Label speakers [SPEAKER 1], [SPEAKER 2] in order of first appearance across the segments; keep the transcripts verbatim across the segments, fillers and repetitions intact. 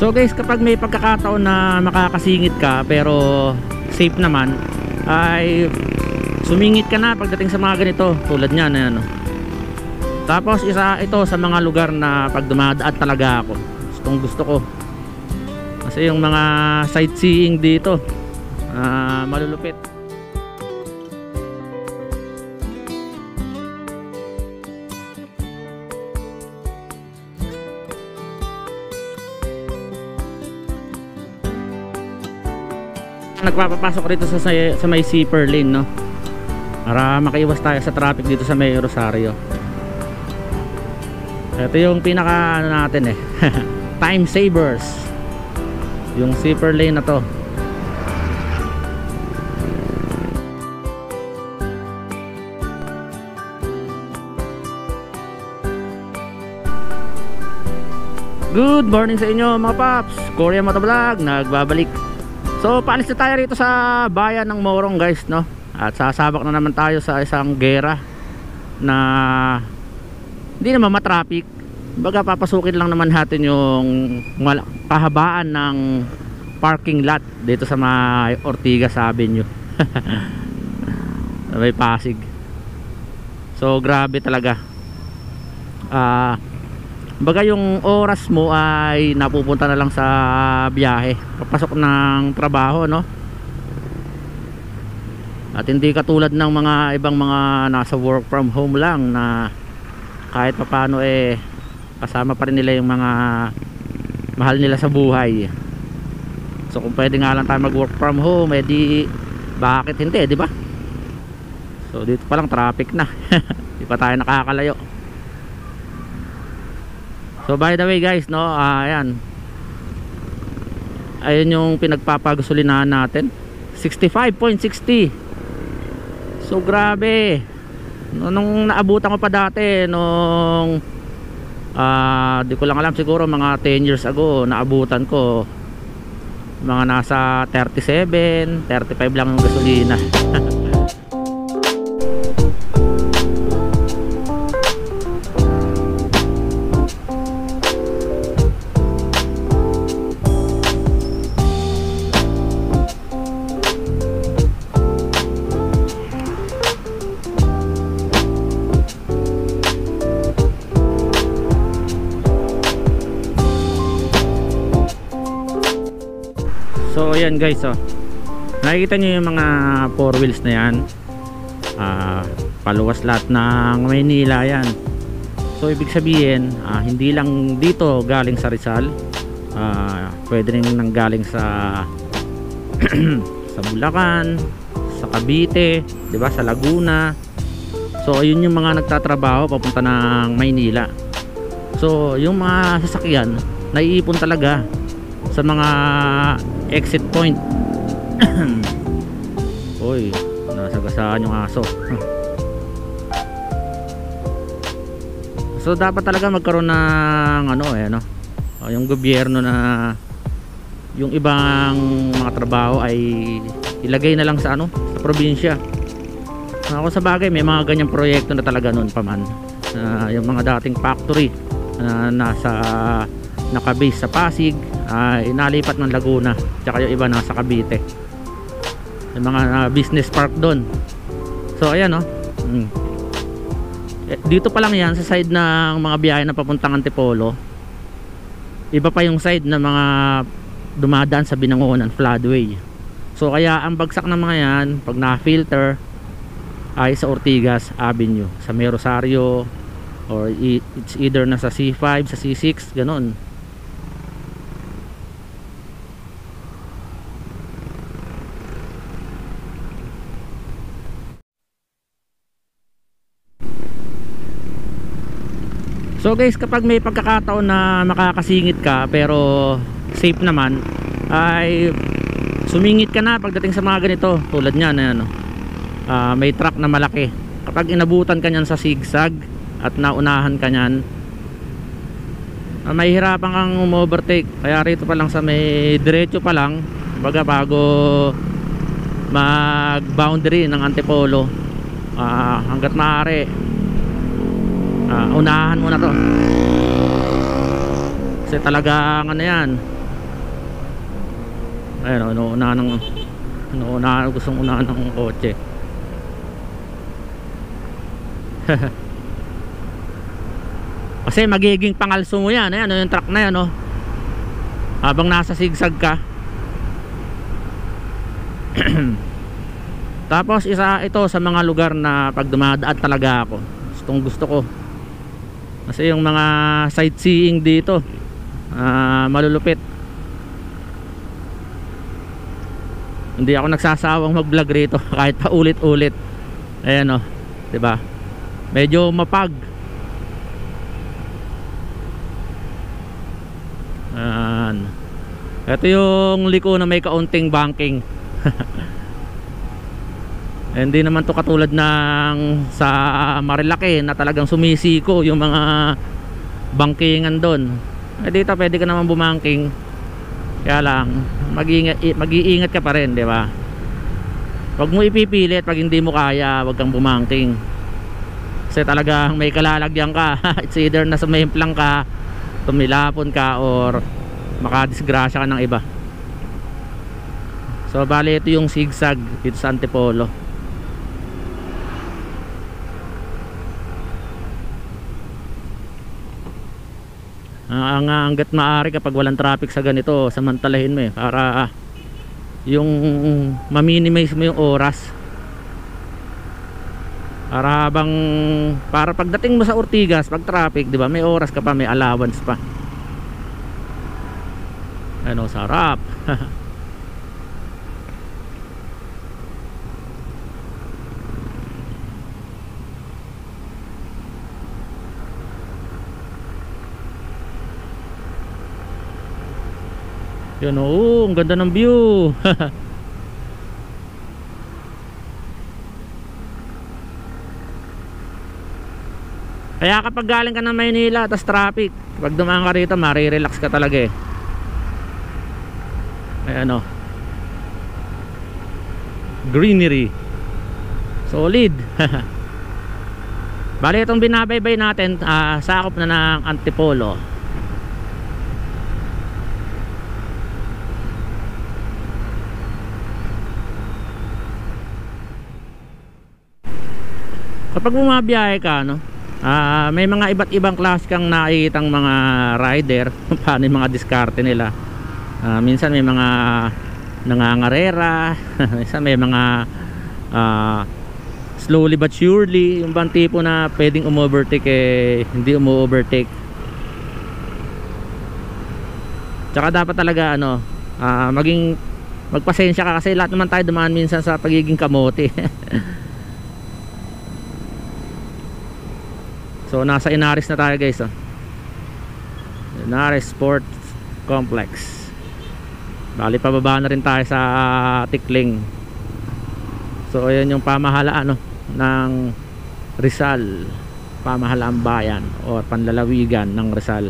[SPEAKER 1] So guys, kapag may pagkakataon na makakasingit ka pero safe naman, ay sumingit ka na pagdating sa mga ganito tulad niyan, ayan, no? Tapos isa ito sa mga lugar na pag dumadaan talaga ako, gustong gusto ko kasi yung mga sightseeing dito, uh, malulupit. Nagpapapasok rito sa, sa may zipper lane, no, para makaiwas tayo sa traffic dito sa may Rosario. Ito yung pinaka ano natin eh time savers, yung zipper lane na to. Good morning sa inyo mga paps, Korea Motovlog nagbabalik. So paalis na tayo rito sa bayan ng Morong guys, no? At sasabak na naman tayo sa isang gera na hindi naman matraffic. Baga papasukin lang naman natin yung kahabaan ng parking lot dito sa may Ortigas Avenue. May Pasig. So grabe talaga. Ah uh, baga yung oras mo ay napupunta na lang sa biyahe, papasok ng trabaho, no? At hindi katulad ng mga ibang mga nasa work from home lang na kahit papaano eh kasama pa rin nila yung mga mahal nila sa buhay. So kung pwede nga lang tayo mag work from home, eh di bakit hindi, di ba? So dito pa lang traffic na. Di pa tayo nakakalayo. So by the way guys, no, uh, ayan, ayun yung pinagpapagusulinahan natin, sixty-five point six zero. So grabe. No, nung naabutan ko pa dati nung uh, di ko lang alam, siguro mga ten years ago naabutan ko mga nasa thirty-seven, thirty-five lang yung gasolina. So ayan guys, oh, nakikita nyo yung mga four wheels na yan, uh, paluwas lahat ng Maynila yan. So ibig sabihin, uh, hindi lang dito galing sa Rizal, uh, pwede rin nanggaling sa sa Bulacan, sa Cavite, diba, sa Laguna. So ayun yung mga nagtatrabaho papunta ng Maynila. So yung mga sasakyan naiipon talaga sa mga exit point. Uy, nasagasaan yung aso. So dapat talaga magkaroon ng ano eh, no, yung gobyerno na yung ibang mga trabaho ay ilagay na lang sa ano, sa probinsya. Ako sa bagay may mga ganyang proyekto na talaga noon pa man, uh, yung mga dating factory na uh, nasa nakabase sa Pasig ay uh, inalipat ng Laguna, tsaka yung iba nasa Cavite, yung mga uh, business park doon. So ayan, no, mm. eh, dito pa lang yan sa side ng mga biyahe na papuntang Antipolo. Iba pa yung side na mga dumadaan sa Binangonan floodway. So kaya ang bagsak ng mga yan pag na-filter ay sa Ortigas Avenue, sa may Rosario, or it's either na sa C five, sa C six, ganon. So guys, kapag may pagkakataon na makakasingit ka pero safe naman, ay sumingit ka na pagdating sa mga ganito tulad niyan, ayan, no? Uh, may truck na malaki. Kapag inabutan ka niyan sa zigzag at naunahan ka niyan, uh, may hirapan kang umovertake. Kaya rito pa lang sa may diretso pa lang, baga bago mag boundary ng Antipolo, uh, hanggat maaari uh, unahan mo na to, kasi talagang ano yan, Ayun, inuuna ng inuuna, gustong unahan ng kotse. Kasi magiging pangalso mo yan. Ayan, yung truck na yan, oh. Habang nasa sigsag ka. Tapos isa ito sa mga lugar na pag dumadaan talaga ako, gustong gusto ko. Kasi yung mga sightseeing dito, uh, malulupit. Hindi ako nagsasawang mag-vlog rito kahit pa ulit-ulit. Ayan, oh, 'di ba? Medyo mapag. Ayan. Ito yung liko na may kaunting banking. Hindi naman to katulad ng sa Marilaki na talagang sumisiko yung mga bangkingan doon. Eh dito pwede ka naman bumangking. Kaya lang mag-iingat, mag-iingat ka pa rin, di ba? Huwag mo ipipilit pag hindi mo kaya, huwag kang bumangking. Kasi talagang may kalalagyan ka. It's either nasa maimplang ka, tumilapon ka, or makadisgrasya ka ng iba. So bali ito yung sigsag dito sa Antipolo. Uh, ang hanggat maaari kapag walang traffic sa ganito, samantalahin mo eh, para uh, yung ma-minimize mo yung oras. Para habang para pagdating mo sa Ortigas, pag traffic, 'di ba? May oras ka pa, may allowance pa. Ano, sarap. Yun, oh, ang ganda ng view. Kaya kapag galing ka ng Maynila tas traffic, pag dumaan ka rito, marirelax ka talaga eh. Ayan, oh, greenery, solid. Bali itong binabaybay natin, uh, sakop na ng Antipolo. Kapag bumabiyahe ka, no, uh, may mga iba't ibang klase kang nakikitang mga rider. Paano yung mga diskarte nila. Uh, minsan may mga nangangarera. Minsan may mga uh, slowly but surely, yung bang tipo na pwedeng umovertake eh, hindi umo-overtake. Tsaka dapat talaga ano, uh, maging magpasensya ka kasi lahat naman tayo dumaan minsan sa pagiging kamote. So nasa Inaris na tayo guys, oh. Inaris Sports Complex. Bali pababa na rin tayo sa uh, Tikling. So ayan yung pamahalaan, no, ng Rizal, pamahalaan bayan o panlalawigan ng Rizal.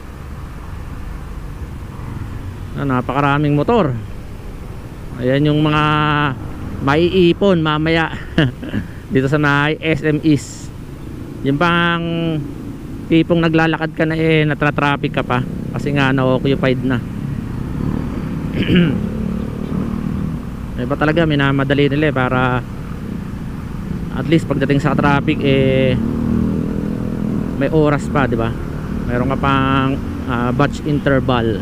[SPEAKER 1] Ah, napakaraming motor. Ayan yung mga maiipon mamaya dito sa may S M Es. Yung pang tipong naglalakad ka na eh, natra-traffic ka pa kasi nga na-occupied na. Iba talaga, minamadali nila eh, para at least pagdating sa traffic eh may oras pa, di ba? Mayroon ka pang uh, batch interval.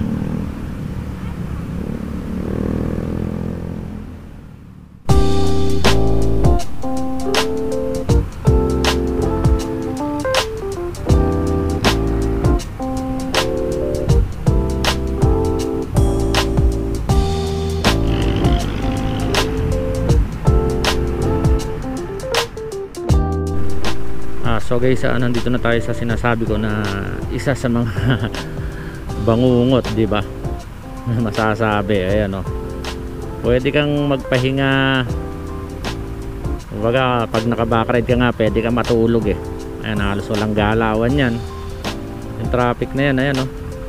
[SPEAKER 1] So guys, uh, nandito na tayo sa sinasabi ko na isa sa mga bangungot, di ba? Masasabi, ayan, oh. Pwede kang magpahinga. Kumbaga, pag naka-backride ka nga, pwede kang matulog eh. Ayan, halos walang galawan yan. Yung traffic na yan, ayan, oh.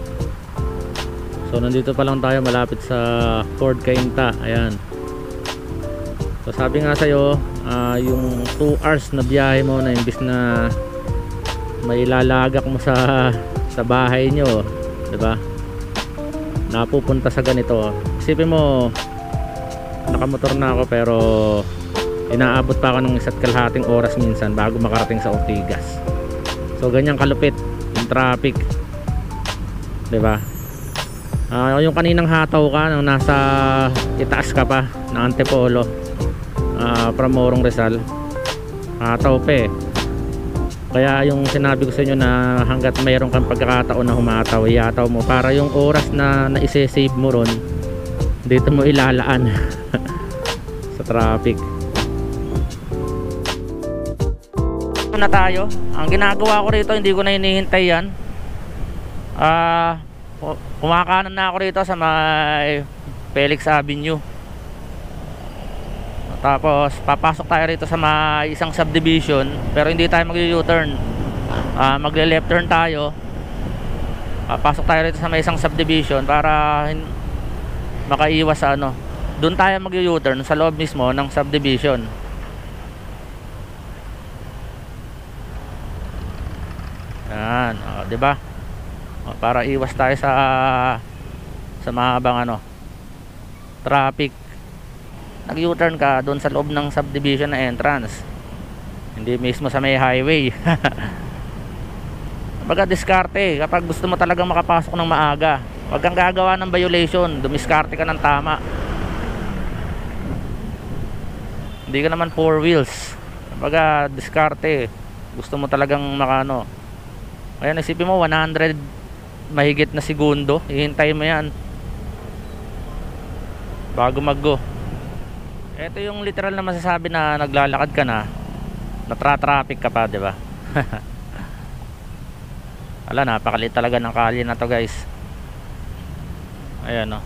[SPEAKER 1] So nandito pa lang tayo malapit sa Fort Cainta, ayan. So sabi nga sa'yo, uh, yung two hours na biyahe mo na imbis na may ilalagak mo sa sa bahay nyo, diba? Napupunta sa ganito, isipin mo nakamotor na ako pero inaabot pa ako ng isa't kalahating oras minsan bago makarating sa Ortigas. So ganyan kalupit yung traffic, diba? Uh, yung kaninang hataw ka nung nasa itaas ka pa ng Antipolo, uh, from Morong Rizal, hataw pa eh. Kaya yung sinabi ko sa inyo na hanggat mayroon kang pagkakataon na humataw, iyataw mo para yung oras na naisesave mo ron dito mo ilalaan sa traffic. Na tayo, ang ginagawa ko rito, hindi ko na hinihintay yan. Ah uh, kumakanan na ako rito sa may Felix Avenue, tapos papasok tayo rito sa may isang subdivision, pero hindi tayo mag-U-turn, uh, magle-left turn tayo. Papasok tayo rito sa may isang subdivision para makaiwas sa ano, doon tayo mag-U-turn sa loob mismo ng subdivision. Yan, oh, diba? Oh, para iwas tayo sa sa mahabang ano, traffic. Nag-U-turn ka doon sa loob ng subdivision na entrance, hindi mismo sa may highway. Baga diskarte kapag gusto mo talagang makapasok ng maaga. Huwag kang gagawa ng violation, dumiskarte ka ng tama. Hindi ka naman four wheels. Baga diskarte, gusto mo talagang makano. Ayan, isipin mo one hundred mahigit na segundo, ihintay mo yan bago mag-go. Ito yung literal na masasabi na naglalakad ka na, natra-traffic ka pa, diba? Ala, napakalit talaga ng kalye na to, guys. Ayan, no.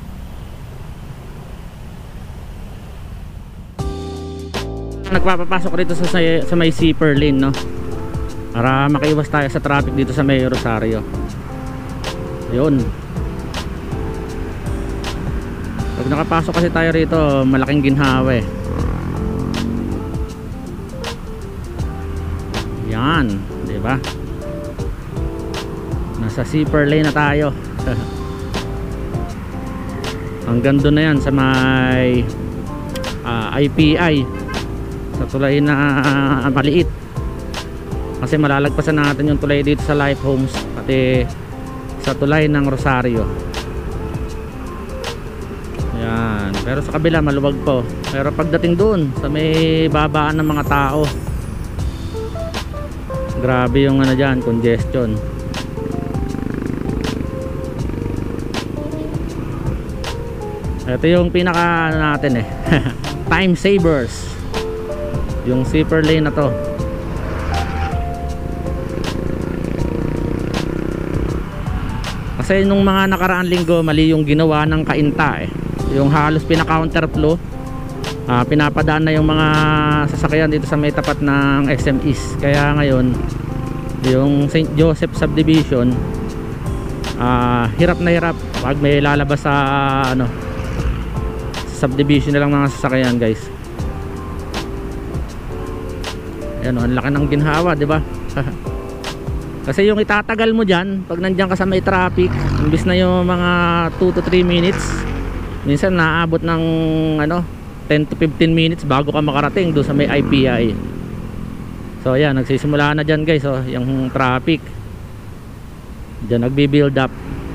[SPEAKER 1] Nagpapapasok rito sa, sa may zipper lane, no, para makaiwas tayo sa traffic dito sa may Rosario. Yun. Pag nakapasok kasi tayo rito, malaking ginhawa eh. Yan, di ba? Nasa zipper lane na tayo. Hanggang doon na yan sa may uh, I P I, sa tulay na uh, maliit. Kasi malalagpasan natin yung tulay dito sa Life Homes, pati sa tulay ng Rosario. Yan. Pero sa kabila maluwag po. Pero pagdating doon sa may babaan ng mga tao, grabe yung ano dyan, congestion. Ito yung pinaka natin eh time savers, yung zipper lane na to. Kasi nung mga nakaraang linggo, mali yung ginawa ng Kainta eh. Yung halos pina-counterflow, uh, pinapadaan na yung mga sasakyan dito sa may tapat ng S M East. Kaya ngayon yung Saint Joseph subdivision, uh, hirap na hirap pag may lalabas sa ano, subdivision na lang mga sasakyan, guys. Ayan, ang laki ng ginhawa, di ba? Kasi yung itatagal mo dyan pag nandiyan ka sa may traffic, imbis na yung mga two to three minutes, minsan naabot ng ano ten to fifteen minutes bago ka makarating doon sa may I P I. So ayan, nagsisimula na dyan, guys, oh, yung traffic dyan nagbi-build up.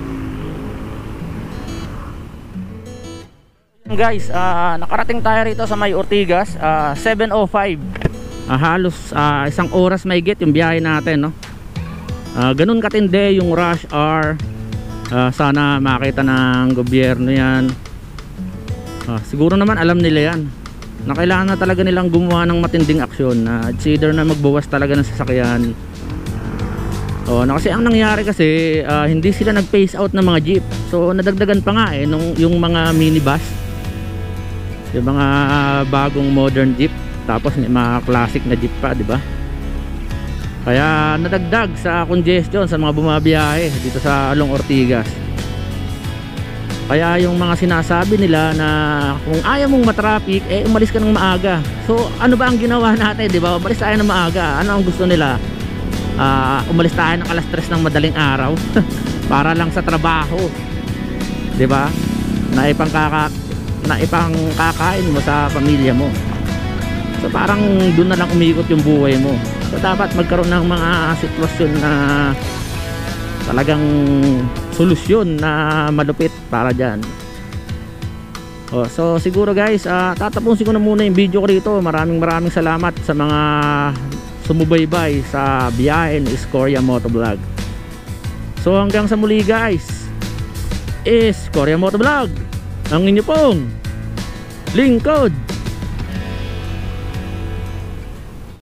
[SPEAKER 1] Guys, uh, nakarating tayo rito sa may Ortigas, uh, seven oh five, uh, halos uh, isang oras mahigit yung biyahe natin, no? Uh, ganun katindi yung rush hour. uh, Sana makita ng gobyerno yan. uh, Siguro naman alam nila yan na kailangan na talaga nilang gumawa ng matinding aksyon. uh, It's either na magbawas talaga ng sasakyan. Oh, na kasi ang nangyari kasi uh, hindi sila nag-phase out ng mga jeep. So nadagdagan pa nga eh nung, yung mga minibus, yung mga bagong modern jeep, tapos may mga classic na jeep pa, di ba? Kaya nadagdag sa congestion sa mga bumabiyahe dito sa along Ortigas. Kaya yung mga sinasabi nila na kung ayaw mong matraffic, eh umalis ka ng maaga. So ano ba ang ginawa natin, di ba? Umalis tayo ng maaga. Ano ang gusto nila? Uh, umalis tayo ng alas tres ng madaling araw para lang sa trabaho, di ba? na ipangkaka na ipangkakain mo sa pamilya mo. So parang doon na lang umiikot yung buhay mo. So dapat magkaroon ng mga sitwasyon na talagang solusyon na malupit para dyan. Oh, so siguro guys, uh, tatapusin ko na muna yung video ko rito. Maraming maraming salamat sa mga sumubaybay sa biyahe ni Scoria Motovlog. So hanggang sa muli guys, is Scoria Motovlog, ang inyo pong lingkod.